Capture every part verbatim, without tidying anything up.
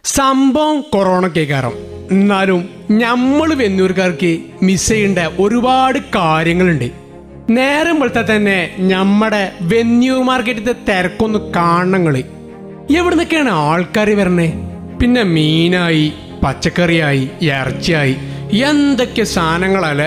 സംഭവം കൊറോണയ്ക്ക് കാരണം എന്നാലും നമ്മൾ വെന്നൂർക്കാർക്ക് മിസ് ചെയ്യേണ്ട ഒരുപാട് കാര്യങ്ങളുണ്ട്. നേരം വെളുത്താൽ തന്നെ നമ്മുടെ വെന്നൂർ മാർക്കറ്റിത്തെ തിരക്കൊന്ന് കാണണങ്ങള്. എവിടുന്നൊക്കെയാണ് ആൾക്കാർ വരണേ? പിന്നെ മീനായി, പച്ചക്കറിയായി, ഇറച്ചിയായി, എന്തൊക്കെ സാധനങ്ങളല്ലേ.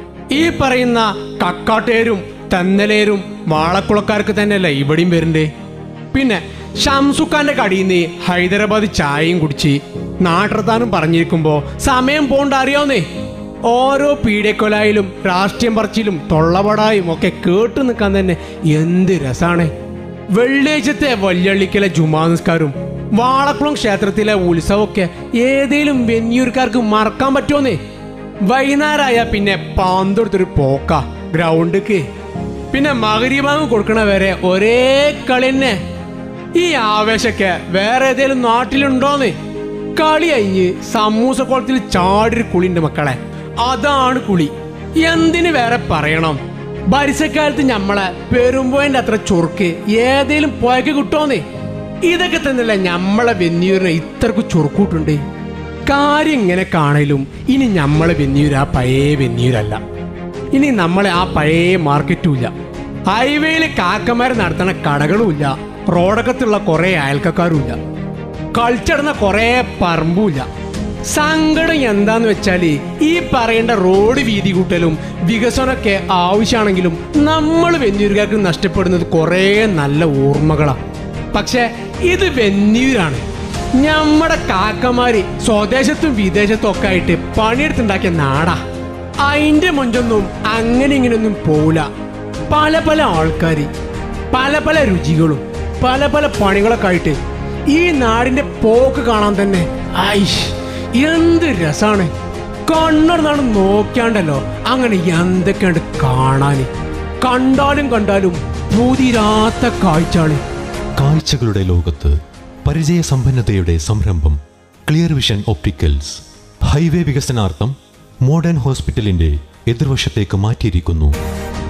ഈ പറയുന്ന കക്കാട്ടേരും തന്നലേരും വാളക്കുളക്കാർക്ക് തന്നെയല്ലേ ഇവിടെയും വരണ്ടേ. പിന്നെ ഷംസുഖാന്റെ കടിയിൽ നിന്ന് ഹൈദരാബാദ് ചായയും കുടിച്ച് നാട്ടിറത്താനും പറഞ്ഞിരിക്കുമ്പോ സമയം പോണ്ട അറിയാവുന്നേ. ഓരോ പീഡിയക്കൊലായാലും രാഷ്ട്രീയം പറച്ചിലും തൊള്ളപടായും ഒക്കെ കേട്ടു നിൽക്കാൻ തന്നെ എന്ത് രസാണ്. വെള്ളിയാഴ്ചത്തെ വല്യള്ളിക്കലെ ജുമാ നിസ്കാരവും വാളക്കുളം ക്ഷേത്രത്തിലെ ഉത്സവമൊക്കെ ഏതേലും വെന്നൂർക്കാർക്ക് മറക്കാൻ പറ്റുമോന്നേ. വൈകുന്നേരമായ പിന്നെ പാന്തൊടുത്തൊരു പോക്ക ഗ്രൗണ്ടിക്ക്. പിന്നെ മഗ്‌രിബാങ്ക് കൊടുക്കണ വരെ ഒരേ കളി തന്നെ. ഈ ആവേശമൊക്കെ വേറെ ഏതേലും നാട്ടിലുണ്ടോന്ന്? കളി കഴിഞ്ഞ് സമൂസ കുളത്തിൽ ചാടിയൊരു കുളിന്റെ മക്കളെ, അതാണ് കുളി. എന്തിന് വേറെ പറയണം? ഭരിസക്കാലത്ത് ഞമ്മളെ പെരുമ്പോയിന്റെ അത്ര ചൊറുക്ക് ഏതേലും പോയക്ക് കിട്ടോന്നേ. ഇതൊക്കെ തന്നെയല്ല ഞമ്മളെ വെന്നൂരിനെ ഇത്രക്ക് ചൊറുക്കൂട്ടുണ്ട്. കാര്യം ഇങ്ങനെ കാണലും ഇനി ഞമ്മളെ വെന്നൂര് ആ പഴയ വെന്നൂരല്ല. ഇനി നമ്മളെ ആ പഴയ മാർക്കറ്റും ഇല്ല. ഹൈവേയില് കാക്കമാര് നടത്തണ കടകളുമില്ല. റോഡകത്തുള്ള കുറെ അയൽക്കാരുമില്ല. കളിച്ചടന്ന കുറെ പറമ്പുമില്ല. സങ്കടം എന്താന്ന് വെച്ചാല് ഈ പറയേണ്ട റോഡ് വീതി കൂട്ടലും വികസനമൊക്കെ ആവശ്യമാണെങ്കിലും നമ്മൾ വെന്നൂരുകാർക്ക് നഷ്ടപ്പെടുന്നത് കുറെ നല്ല ഓർമ്മകളാ. പക്ഷെ ഇത് വെന്നൂരാണ്. നമ്മുടെ കാക്കമാര് സ്വദേശത്തും വിദേശത്തും ഒക്കെ ആയിട്ട് പണിയെടുത്തുണ്ടാക്കിയ നാടാ. അതിന്റെ മുഞ്ചൊന്നും അങ്ങനെ ഇങ്ങനെയൊന്നും പോവില്ല. പല പല ആൾക്കാര്, പല പല രുചികളും, പല പല പണികളൊക്കെ ആയിട്ട് ഈ നാടിന്റെ പോക്ക് കാണാൻ തന്നെ ഐഷ് എന്ത് രസാണ്. കണ്ണടന്നാണ് നോക്കിയാണ്ടല്ലോ അങ്ങനെ എന്തൊക്കെയുണ്ട് കാണാന്. കണ്ടാലും കണ്ടാലും പൂതിരാത്ത കാഴ്ചയാണ്. കാഴ്ചകളുടെ ലോകത്ത് പരിചയസമ്പന്നതയുടെ സംരംഭം ക്ലിയർ വിഷൻ ഒപ്റ്റിക്കൽസ് ഹൈവേ വികസനാർത്ഥം മോഡേൺ ഹോസ്പിറ്റലിന്റെ എതിർവശത്തേക്ക് മാറ്റിയിരിക്കുന്നു.